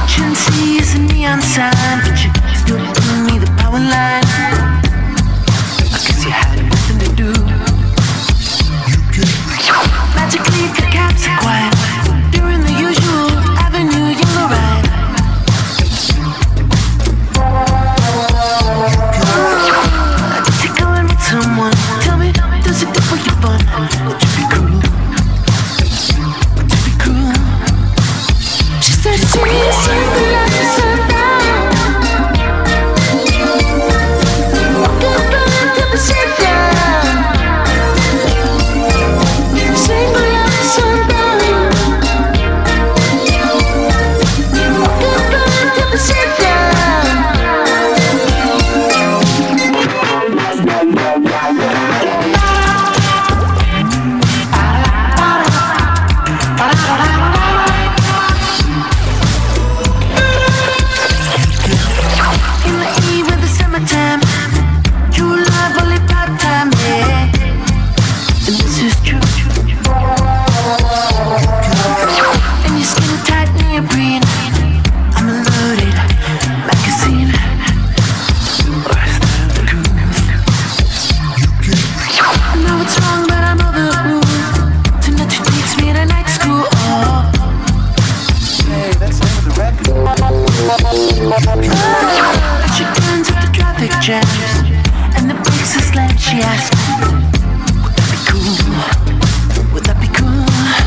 Couldn't see as a neon sign, but you still giving me the power line. I guess you had nothing to do. Magically the cabs are quiet. You're in the usual avenue, you go right. Did you go and meet someone? Tell me, does it do for your fun? Would you be cool? Would you be cool? She said she's single like the sundown. Walking around till the shakedown. Single like the sundown. Walking around till the shakedown. In the eve of the summertime, true love only part-time, yeah. And this is true. And your skin tight neoprene, I'm a loaded magazine. Or is that the truth? I know it's wrong, but I'm over the rules. Tonight you takes me to night school. Oh. Hey, that's the name of the record. She turns with the traffic jams, and the brakes are slammed. She asks, would that be cool? Would that be cool?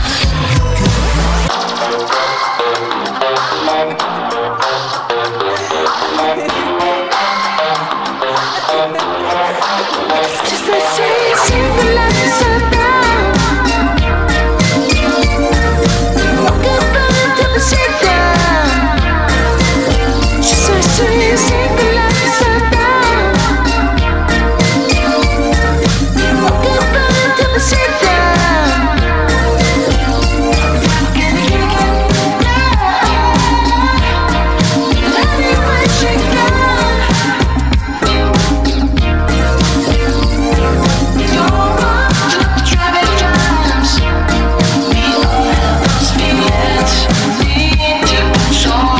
She said she's single like the sundown. Walking around till the shakedown. She said she's single like the sundown. Walking around till the shakedown. Anyway, shakedown. Traffic jams. We all have those feelings we need to control.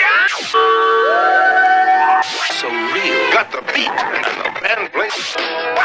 So real. Got the beat and the band plays.